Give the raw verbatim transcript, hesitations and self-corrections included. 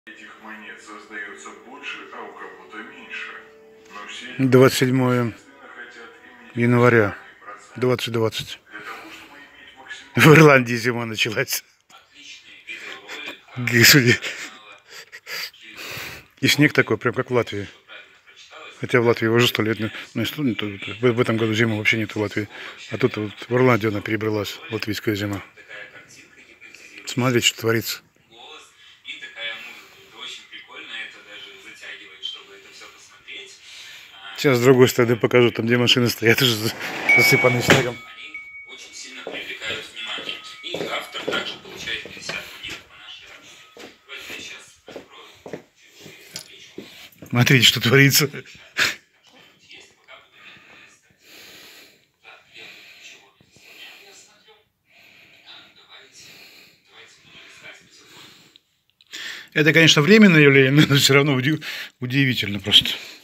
Этих монет создается больше, а у кого-то меньше. Но все двадцать седьмое января двадцать двадцать. В Ирландии зима началась. Господи. И снег такой, прям как в Латвии. Хотя в Латвии уже сто лет, ну, в этом году зимы вообще нет в Латвии. А тут вот в Ирландию она перебралась, латвийская зима. Смотрите, что творится. Сейчас с другой стороны покажу, там где машины стоят, уже засыпанные снегом. Очень сильно привлекают внимание. И автор также получает пятьдесят монет по нашей акции. Давайте я сейчас открою чуть-чуть табличку. Смотрите, что творится. Это, конечно, временное явление, но все равно удивительно просто.